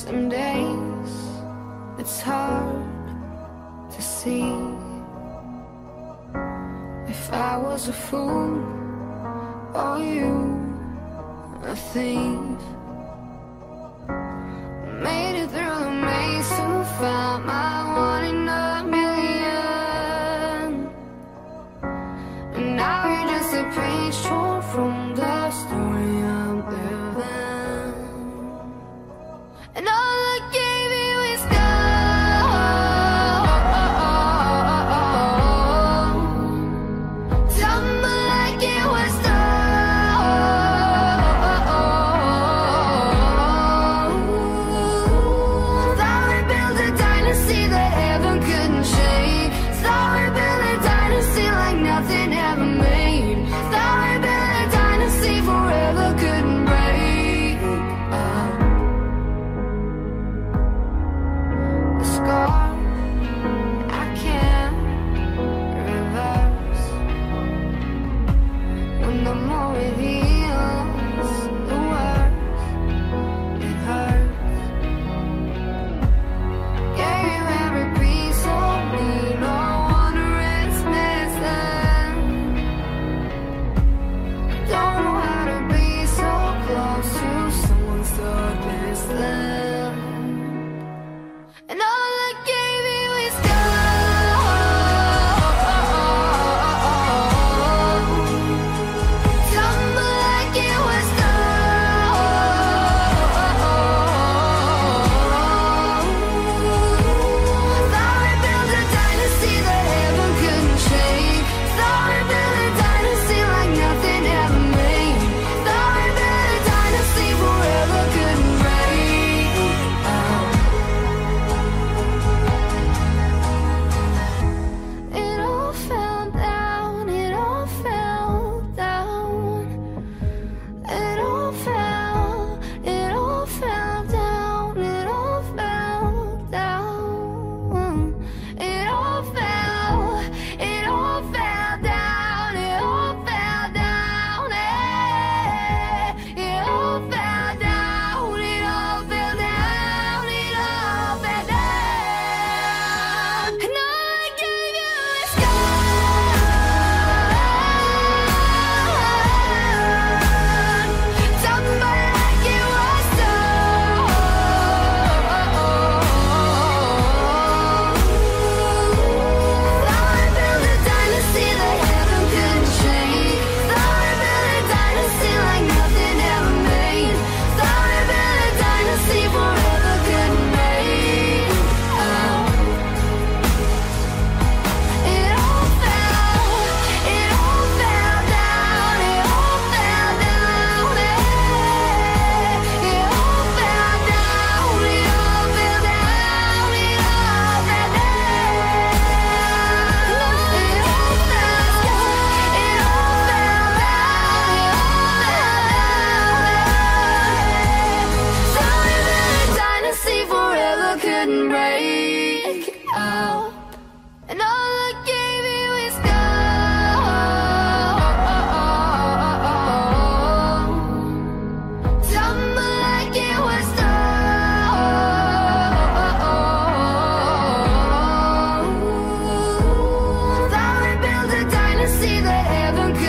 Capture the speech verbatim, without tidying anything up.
Some days it's hard to see. If I was a fool or you a thief, made it through the maze to find my one in a million. And now you're just a page torn from the story I'm living. And all I gave you is gold. Tumble like it was gold. Thought we built a dynasty that heaven couldn't shake. Thought we built a dynasty like nothing ever made. Thought we built a dynasty forever couldn't break. Oh. The scar I can't reverse. When the more it heals, the worse it hurts. Gave you every piece of me, no wonder it's missing. Don't know how to be so close to someone so distant. And all I gave you is gold. Tumble like it was gold. Thought we built a dynasty that heaven couldn't shake. Thought we built a dynasty like nothing ever made. Thought we built a dynasty forever couldn't break. Oh. It all fell down, it all fell down. It all fell, it all fell down, it all fell down. It all fell, it all fell down, it all fell down. eh. It all fell down, it all fell down, it all fell down. And all I gave you is gold. Tumble like it was gold. Thought we built a dynasty that heaven couldn't shake. Thought we built a dynasty like nothing ever made. Thought we built a dynasty forever couldn't break. Oh. It all fell, it all fell down, it all fell down. eh. It all fell down, it all fell down, it all fell down. It all fell, it all fell down, it all fell down. Thought we built a dynasty forever couldn't break. Oh. And all I gave you is gold. Tumble like it was gold. Thought we built a dynasty that heaven